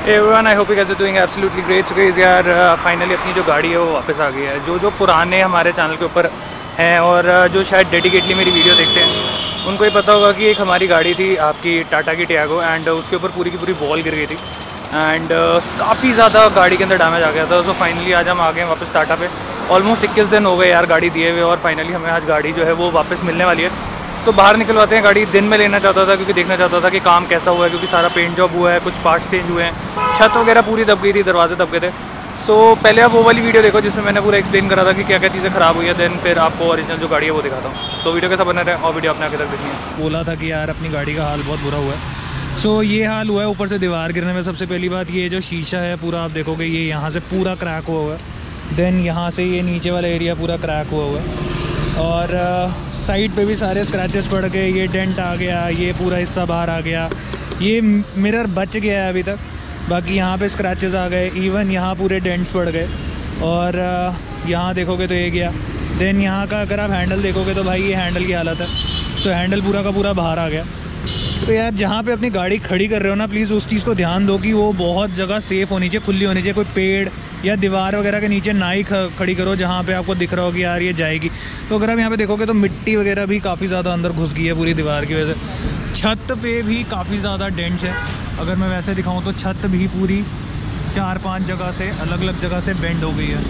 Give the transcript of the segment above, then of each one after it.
Everyone, I hope you guys are doing absolutely great. So guys यार finally अपनी जो गाड़ी है वो वापस आ गई है। जो पुराने हमारे चैनल के ऊपर हैं और जो शायद डेडिकेटली मेरी वीडियो देखते हैं उनको ही पता होगा कि एक हमारी गाड़ी थी आपकी टाटा की टियागो, एंड उसके ऊपर पूरी की पूरी बॉल गिर गई थी एंड काफ़ी ज़्यादा गाड़ी के अंदर डैमेज आ गया था। सो फाइनली आज हम आ गए वापस टाटा पे। ऑलमोस्ट 21 दिन हो गए यार गाड़ी दिए हुए, और फाइनली हमें आज गाड़ी जो है वो वापस मिलने वाली है। सो बाहर निकलवाते हैं गाड़ी। दिन में लेना चाहता था क्योंकि देखना चाहता था कि काम कैसा हुआ है, क्योंकि सारा पेंट जॉब हुआ है, कुछ पार्ट्स चेंज हुए हैं, छत वगैरह पूरी दब गई थी, दरवाजे दब गए थे। सो पहले आप वो वाली वीडियो देखो जिसमें मैंने पूरा एक्सप्लेन करा था कि क्या क्या चीज़ें ख़राब हुई है, देन फिर आपको ओरिजिनल जो गाड़ी है वो दिखाता हूँ। तो वीडियो कैसा बना रहे और वीडियो अपने आगे तक देखनी है। बोला था कि यार अपनी गाड़ी का हाल बहुत बुरा हुआ है। सो ये हाल हुआ है ऊपर से दीवार गिरने में। सबसे पहली बात ये जो शीशा है पूरा आप देखोगे ये यहाँ से पूरा क्रैक हुआ हुआ है, देन यहाँ से ये नीचे वाला एरिया पूरा क्रैक हुआ हुआ है, और साइड पे भी सारे स्क्रैचेस पड़ गए। ये डेंट आ गया, ये पूरा हिस्सा बाहर आ गया, ये मिरर बच गया है अभी तक, बाकी यहाँ पे स्क्रैचेस आ गए, इवन यहाँ पूरे डेंट्स पड़ गए, और यहाँ देखोगे तो ये गया। देन यहाँ का अगर आप हैंडल देखोगे तो भाई ये हैंडल की हालत है। सो हैंडल पूरा का पूरा बाहर आ गया। तो यार जहाँ पे अपनी गाड़ी खड़ी कर रहे हो ना, प्लीज़ उस चीज़ को ध्यान दो कि वो बहुत जगह सेफ़ होनी चाहिए, खुली होनी चाहिए। कोई पेड़ या दीवार वगैरह के नीचे ना ही खड़ी करो जहाँ पे आपको दिख रहा हो कि यार ये जाएगी। तो अगर आप यहाँ पे देखोगे तो मिट्टी वगैरह भी काफ़ी ज़्यादा अंदर घुस गई है पूरी दीवार की वजह से। छत पे भी काफ़ी ज़्यादा डेंट्स है। अगर मैं वैसे दिखाऊँ तो छत भी पूरी 4-5 जगह से अलग अलग जगह से बेंड हो गई है।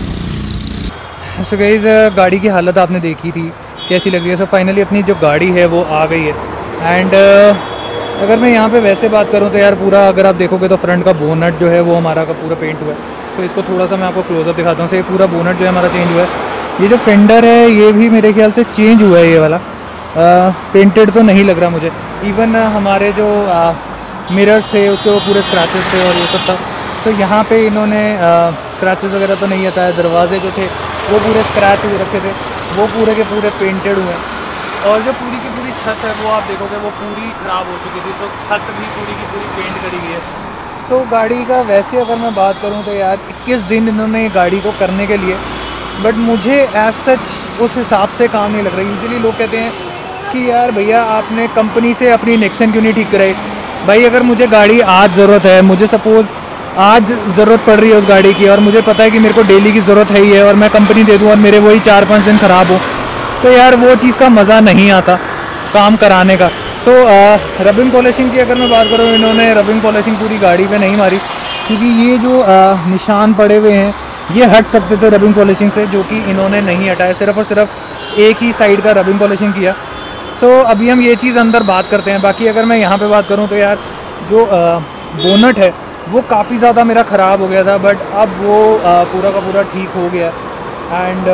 सो गाइस गाड़ी की हालत आपने देखी थी कैसी लग रही है। सो फाइनली अपनी जो गाड़ी है वो आ गई है। एंड अगर मैं यहाँ पे वैसे बात करूँ तो यार पूरा अगर आप देखोगे तो फ्रंट का बोनट जो है वो हमारा का पूरा पेंट हुआ है। तो इसको थोड़ा सा मैं आपको क्लोजअप दिखाता हूँ। तो ये पूरा बोनट जो है हमारा चेंज हुआ है। ये जो फेंडर है ये भी मेरे ख्याल से चेंज हुआ है, ये वाला पेंटेड तो नहीं लग रहा मुझे। इवन हमारे जो मिरर्स थे उसके वो पूरे स्क्रैचेस थे और ये सब था। तो यहाँ पे इन्होंने स्क्रैचेस वगैरह तो नहीं हटाया। दरवाजे जो थे वो पूरे स्क्रैच हुए रखे थे, वो पूरे के पूरे पेंटेड हुए हैं। और जो पूरी की पूरी छत है वो आप देखोगे वो पूरी ख़राब हो चुकी थी। तो छत भी पूरी की पूरी पेंट करी गई है। तो गाड़ी का वैसे अगर मैं बात करूं तो यार 21 दिन इन्होंने गाड़ी को करने के लिए, बट मुझे एज सच उस हिसाब से काम नहीं लग रहा। यूजुअली लोग कहते हैं कि यार भैया आपने कंपनी से अपनी नेक्सन क्यों नहीं ठीक कराई। भाई अगर मुझे गाड़ी आज ज़रूरत है, मुझे सपोज़ आज ज़रूरत पड़ रही है उस गाड़ी की, और मुझे पता है कि मेरे को डेली की ज़रूरत है ही है, और मैं कंपनी दे दूँ और मेरे वही 4-5 दिन ख़राब हो, तो यार वो चीज़ का मज़ा नहीं आता काम कराने का। तो रबिंग पॉलिशिंग की अगर मैं बात करूँ, इन्होंने रबिंग पॉलिशिंग पूरी गाड़ी पे नहीं मारी, क्योंकि ये जो निशान पड़े हुए हैं ये हट सकते थे रबिंग पॉलिशिंग से, जो कि इन्होंने नहीं हटाया। सिर्फ और सिर्फ एक ही साइड का रबिंग पॉलिशिंग किया। सो अभी हम ये चीज़ अंदर बात करते हैं। बाकी अगर मैं यहाँ पे बात करूँ तो यार जो बोनट है वो काफ़ी ज़्यादा मेरा ख़राब हो गया था, बट अब वो पूरा का पूरा ठीक हो गया। एंड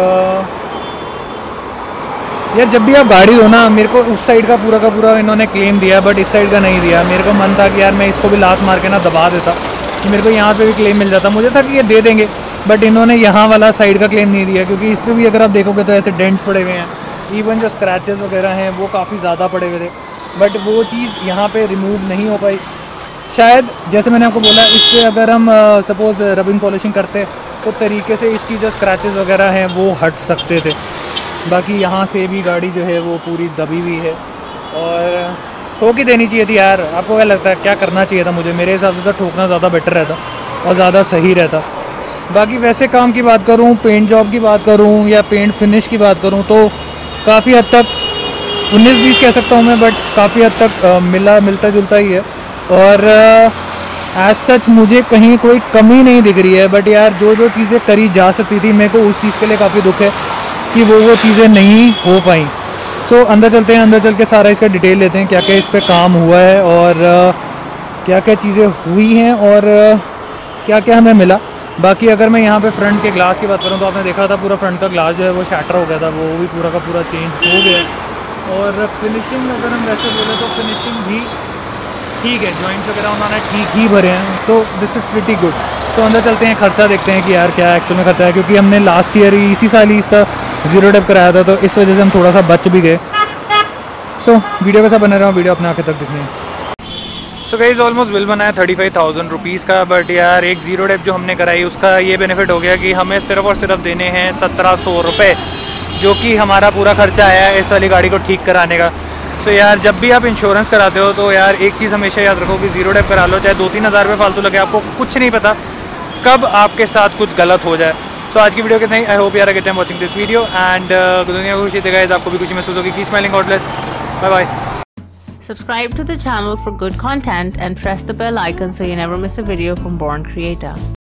यार जब भी आप गाड़ी हो ना, मेरे को उस साइड का पूरा इन्होंने क्लेम दिया, बट इस साइड का नहीं दिया। मेरे को मन था कि यार मैं इसको भी लात मार के ना दबा देता कि मेरे को यहाँ पे भी क्लेम मिल जाता। मुझे था कि ये दे देंगे, बट इन्होंने यहाँ वाला साइड का क्लेम नहीं दिया, क्योंकि इस पर भी अगर आप देखोगे तो ऐसे डेंट्स पड़े हुए हैं। इवन जो स्क्रैचेस वगैरह हैं वो काफ़ी ज़्यादा पड़े हुए थे, बट वो चीज़ यहाँ पर रिमूव नहीं हो पाई। शायद जैसे मैंने आपको बोला, इस पर अगर हम सपोज़ रबिंग पॉलिशिंग करते तो तरीके से इसकी जो स्क्रैचेस वगैरह हैं वो हट सकते थे। बाकी यहाँ से भी गाड़ी जो है वो पूरी दबी हुई है, और ठोक ही देनी चाहिए थी यार। आपको क्या लगता है क्या करना चाहिए था मुझे? मेरे हिसाब से तो ठोकना ज़्यादा बेटर रहता और ज़्यादा सही रहता। बाकी वैसे काम की बात करूँ, पेंट जॉब की बात करूँ या पेंट फिनिश की बात करूँ, तो काफ़ी हद तक 19-20 कह सकता हूँ मैं, बट काफ़ी हद तक मिलता जुलता ही है। और एज सच मुझे कहीं कोई कमी नहीं दिख रही है, बट यार जो जो चीज़ें करी जा सकती थी, मेरे को उस चीज़ के लिए काफ़ी दुख है कि वो चीज़ें नहीं हो पाई। तो अंदर चलते हैं, अंदर चल के सारा इसका डिटेल लेते हैं, क्या क्या इस पर काम हुआ है और क्या क्या चीज़ें हुई हैं और क्या क्या हमें मिला। बाकी अगर मैं यहाँ पे फ्रंट के ग्लास की बात करूँ तो आपने देखा था पूरा फ्रंट का ग्लास जो है वो शैटर हो गया था, वो भी पूरा का पूरा चेंज हो गया। और फिनिशिंग अगर हम वैसे बोले तो फिनिशिंग भी ठीक है, जॉइंट्स वगैरह उन्होंने ठीक ही भरे हैं। So this is pretty good. तो अंदर चलते हैं, खर्चा देखते हैं कि यार क्या एक्चुअल में खर्चा है, क्योंकि हमने लास्ट ईयर ही इसी साल ही इसका 0 डेप कराया था, तो इस वजह से हम थोड़ा सा बच भी गए। सो वीडियो कैसा बना रहा हूँ, वीडियो अपने आगे तक देखनी है। सो गाइस ऑलमोस्ट बिल बना है 35,000 रुपीज़ का, बट यार एक 0 डेप जो हमने कराई उसका ये बेनिफिट हो गया कि हमें सिर्फ और सिर्फ देने हैं 1700 रुपये, जो कि हमारा पूरा खर्चा आया है इस वाली गाड़ी को ठीक कराने का। तो यार जब भी आप इंश्योरेंस कराते हो तो यार एक चीज़ हमेशा याद रखो कि ज़ीरो डेप करा लो, चाहे 2-3 हज़ार रुपये फालतू लगे, आपको कुछ नहीं पता कब आपके साथ कुछ गलत हो जाए। सो आज की वीडियो कितना ही, आई होप यार get time watching this video and दुनिया को खुशी देगा, आपको भी खुशी महसूस होगी। की smiling, God bless, bye bye. Subscribe to the channel for good content and press the bell icon so you never miss a video from Born Creator.